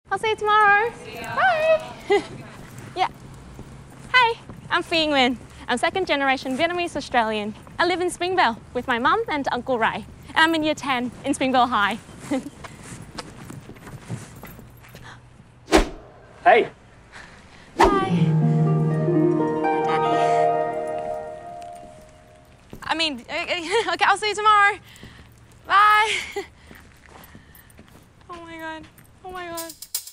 I'll see you tomorrow. Bye. Yeah. Hey, I'm Phi and Me. I'm second-generation Vietnamese Australian. I live in Springvale with my mum and Uncle Ray. And I'm in year 10 in Springvale High. Hey. Bye. Daddy. I mean, okay, I'll see you tomorrow. Bye. Oh my God. Oh my God.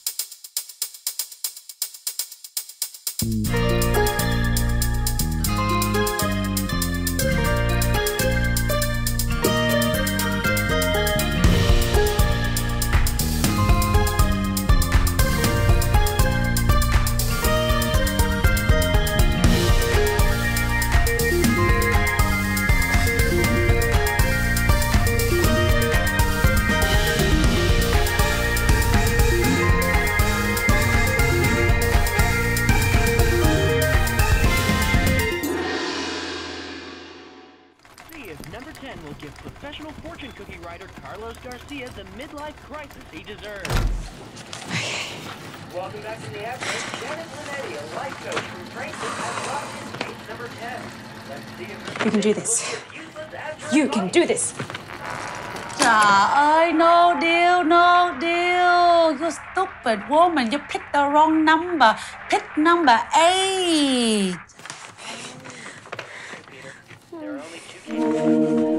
Number 10 will give professional fortune cookie writer Carlos Garcia the midlife crisis he deserves. Welcome back to the average. Janet Linetti, a life coach from Franklin, has locked in case number 10. Let's see if You can do this. You can do this. Trời ơi, no deal, no deal. You stupid woman, you picked the wrong number. Pick number 8. There are only 2 cases. 50-50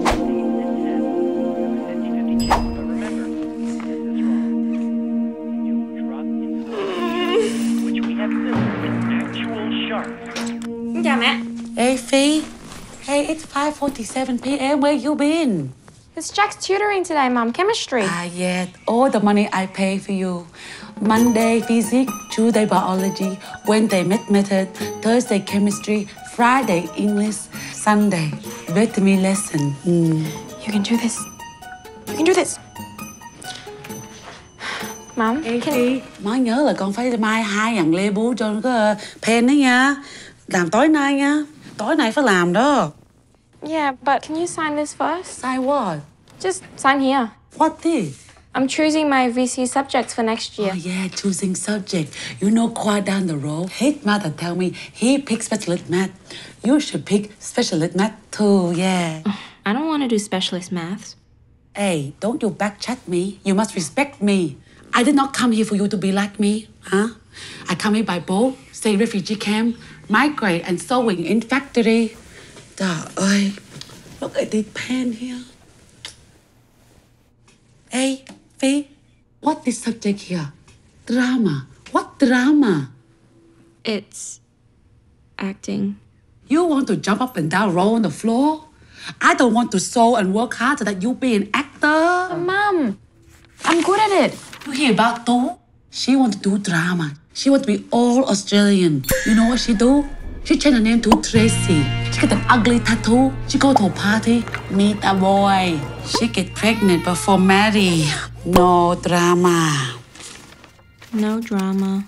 chance, but remember, this is wrong. You'll drop into the ocean, which we have filled with actual sharks. Chào mẹ. Hey, Phi. Hey, it's 5:47 p.m. Where you been? It's Jack's tutoring today, Mum. Chemistry. Yeah. All the money I pay for you. Monday, physics. Tuesday, biology. Wednesday, mathematics. Thursday, chemistry. Friday, English. Sunday, Vietnamese lesson. You can do this. You can do this. Mom, Ê Phi, mới nhớ là con phải mai 2 dàn label cho cái pen đấy nha. Làm tối nay nha. Tối nay phải làm đó. Yeah, but can you sign this first? Sign what? Just sign here. What this? I'm choosing my VC subjects for next year. Oh yeah, choosing subject. You know, quite down the road, his mother tell me he picked specialist math. You should pick specialist math too, yeah. I don't want to do specialist maths. Hey, don't you backchat me. You must respect me. I did not come here for you to be like me, huh? I come here by boat, stay in refugee camp, migrate and sewing in factory. Trời ơi, look at this pen here. Hey, Phi, what is subject here? Drama. What drama? It's acting. You want to jump up and down, roll on the floor? I don't want to sew and work hard so that you be an actor. Mom, I'm good at it. You hear about Tu? She want to do drama. She want to be all Australian. You know what she do? She changed her name to Tracy. She got an ugly tattoo. She go to a party, meet a boy. She get pregnant before marry. No drama. No drama.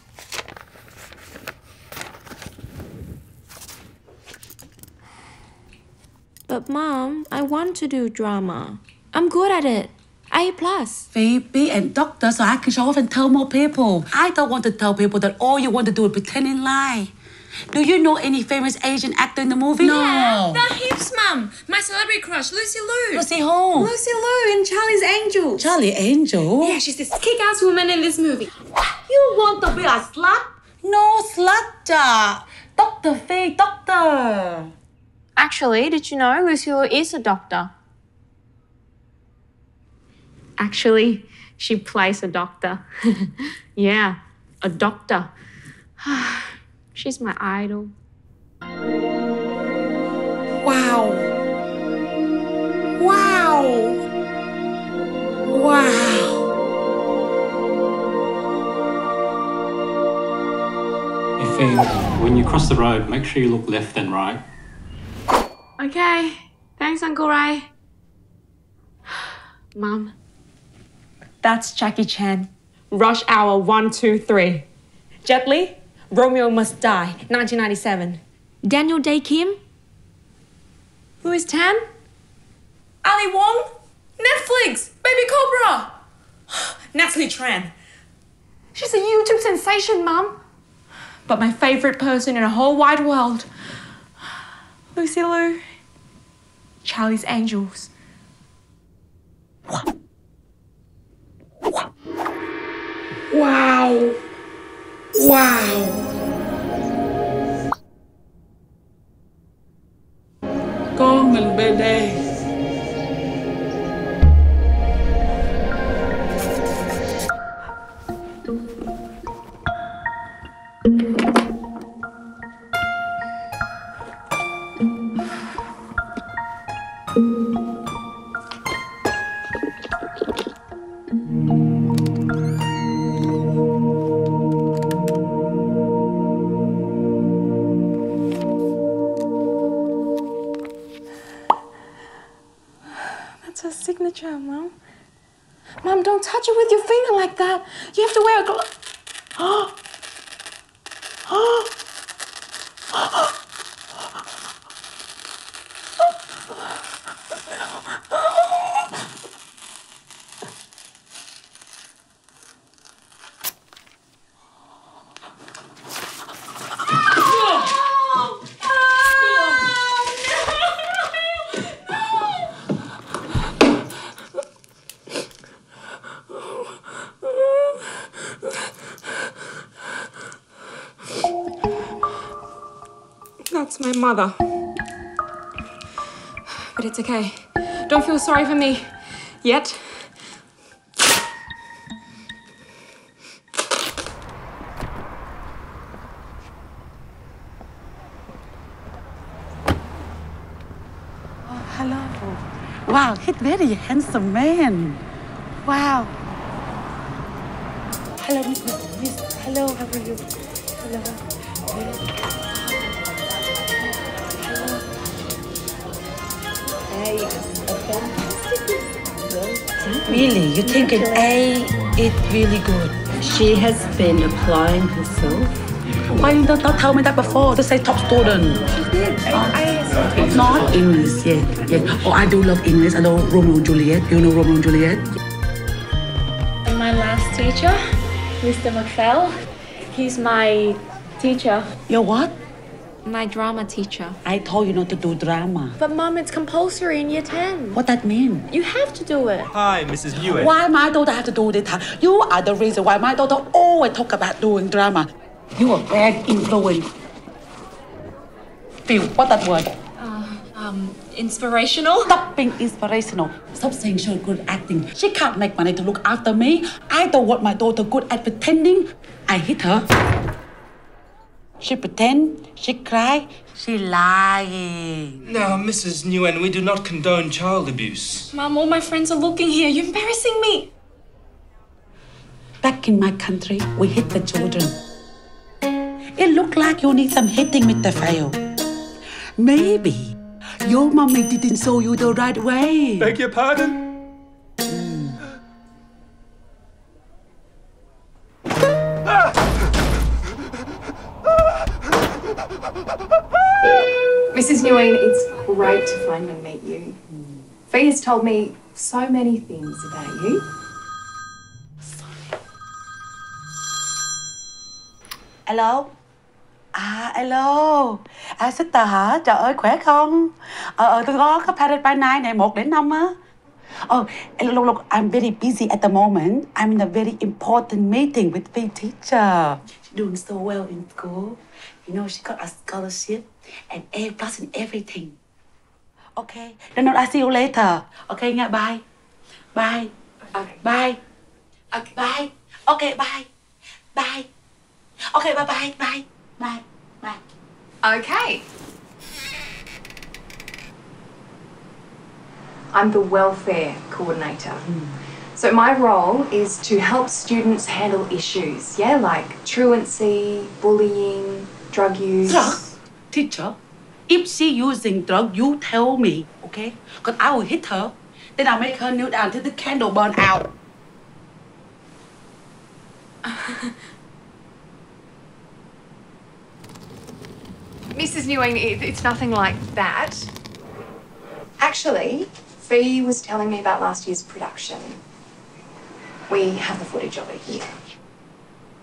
But Mom, I want to do drama. I'm good at it. A+. Be a doctor so I can show off and tell more people. I don't want to tell people that all you want to do is pretend and lie. Do you know any famous Asian actor in the movie? No. No. There are heaps, Mum. My celebrity crush, Lucy Liu. Lucy Huong. Lucy Liu in Charlie's Angels. Charlie Angel? Yeah, she's this kick-ass woman in this movie. You want to be a slut? No slut. Dr. Phi, doctor. Actually, did you know Lucy Liu is a doctor? Actually, she plays a doctor. Yeah, a doctor. She's my idol. Wow. Wow. Wow. Hey, Phi, when you cross the road, make sure you look left and right. Okay, thanks, Uncle Ray. Mum, that's Jackie Chan. Rush Hour 1, 2, 3. Jet Li, Romeo Must Die, 1997. Daniel Day Kim? Who is Tan? Ali Wong? Netflix! Baby Cobra! Natalie Tran. She's a YouTube sensation, Mum. But my favourite person in a whole wide world, Lucy Liu, Charlie's Angels. Wow. Wow. Con mình bên đây. That's her signature, Mum. Mum, don't touch it with your finger like that. You have to wear a glove. That's my mother. But it's okay. Don't feel sorry for me yet. Oh, hello. Wow, he's very handsome man. Wow. Hello, Miss. Hello, how are you? Hello. Really, you think an A is really good? She has been applying herself. Why you don't tell me that before? To say top student. Not English, yeah. Oh, I do love English. I know Romeo and Juliet. You know Romeo and Juliet? And my last teacher, Mr. McPhail, he's my teacher. Your what? My drama teacher. I told you not to do drama. But Mum, it's compulsory in year 10. What that mean? You have to do it. Hi, Mrs. Liu. Why my daughter have to do this? You are the reason why my daughter always talk about doing drama. You are bad influence. Feel what that word? Inspirational? Stop being inspirational. Stop saying she's good at acting. She can't make money to look after me. I don't want my daughter good at pretending. I hit her. She pretend, she cry, she lying. Now, Mrs. Nguyen, we do not condone child abuse. Mum, all my friends are looking here. You're embarrassing me. Back in my country, we hit the children. It look like you need some hitting, Mr. Fail. Maybe your mommy didn't show you the right way. Beg your pardon? Mrs. Nguyen, it's great to finally meet you. Phi has told me so many things about you. Hello? Hello. Sister hả? Trời ơi, khỏe không? Tôi có cái Paradise by Night này 1 đến 5 á. Oh, look, I'm very busy at the moment. I'm in a very important meeting with Phi teacher. She's doing so well in school. You know, she got a scholarship and A+ in everything. Okay. No, I'll see you later. Okay, nha, bye. Bye. Okay. Bye. Okay, bye. Okay, bye. Bye. Okay, bye. Bye. Okay. I'm the welfare coordinator. So my role is to help students handle issues, like truancy, bullying, drug use. Drug? Teacher, if she using drug, you tell me, okay? Because I will hit her. Then I'll make her kneel down till the candle burn out. Mrs. Nguyen, it's nothing like that. Actually, Phi was telling me about last year's production. We have the footage of it here.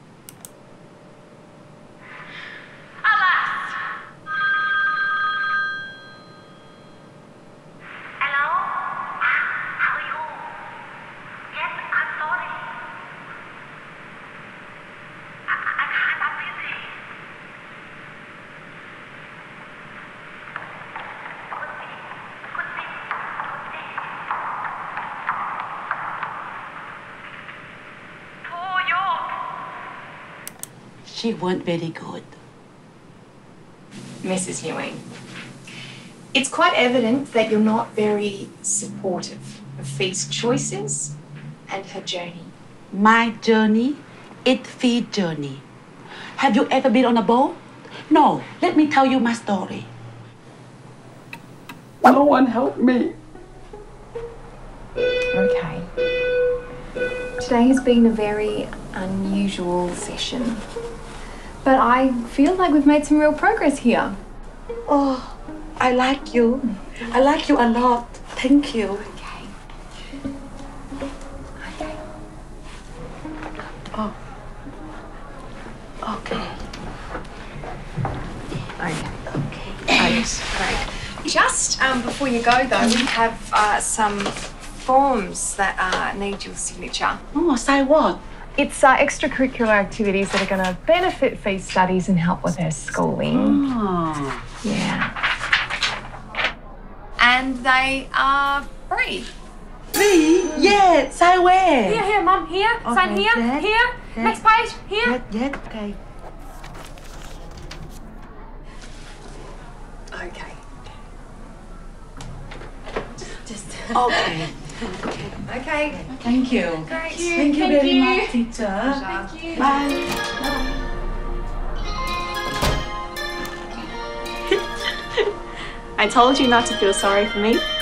she weren't very good. Mrs. Huong, it's quite evident that you're not very supportive of Phi's choices and her journey. My journey, it's Phi's journey. Have you ever been on a boat? No, let me tell you my story. No one helped me. Okay. Today has been a very unusual session, but I feel like we've made some real progress here. Oh, I like you. I like you a lot. Thank you. Okay. Okay. Oh. Okay. Okay. Great. Just before you go, though, we have some forms that need your signature. Oh, say what? It's extracurricular activities that are going to benefit Phi's studies and help with her schooling. Oh. Yeah. And they are free. Free? Yeah, say where? Here, Mum, here. Okay, Sign here, that, here. that. Next page, here. Yeah, okay. Okay. Okay. Okay. Thank you. Great. Thank you very much, teacher. Thank you. Bye. I told you not to feel sorry for me.